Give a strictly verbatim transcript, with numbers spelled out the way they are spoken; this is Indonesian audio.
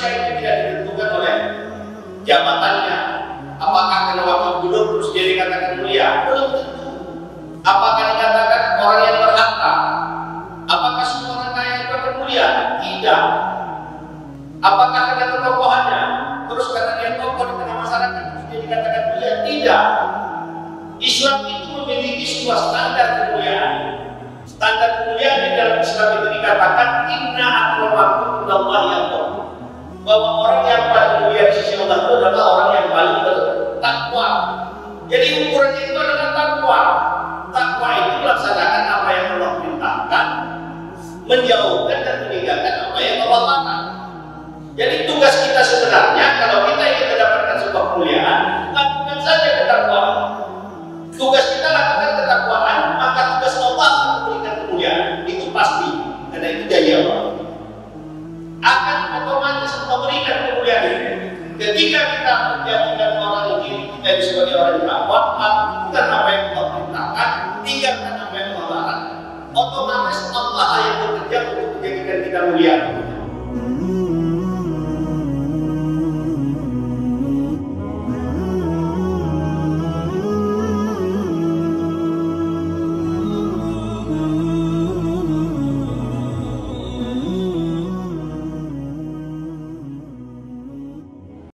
manusia itu tidak ditentukan oleh jabatannya. Apakah karena wakil gubernur terus dia dikatakan mulia? Belum tentu. Apakah dikatakan orang yang berharta? Apakah semua orang kaya itu akan mulia? Tidak. Apakah karena ketokohannya? Terus karena dia tokoh di tengah masyarakat terus dia dikatakan mulia? Tidak. Islam itu memiliki sebuah standar kemuliaan. Standar kemuliaan di dalam Islam itu dikatakan inna akramakum indallahi atqakum. Bahwa orang yang paling mulia di sisi Allah itu adalah orang yang paling bertakwa. Jadi ukurannya itu adalah takwa. Takwa itu melaksanakan apa yang Allah perintahkan, menjauhkan dan meninggalkan apa yang Allah larang. Jadi tugas kita sebenarnya kalau kita ingin mendapatkan sebuah kemuliaan, lakukan saja ketakwaan. Tugas kita lakukan ketakwaan, maka tugas Allah memberikan kemuliaan. Itu pasti, karena itu janji Allah. Akan otomatis memberikan kemuliaan itu. Ketika kita menjadikan orang ini kita sebagai orang yang takwa, lakukan apa yang Allah perintahkan, tinggalkan apa yang Allah larang. Otomatis Allah yang bekerja untuk menjadikan kita mulia.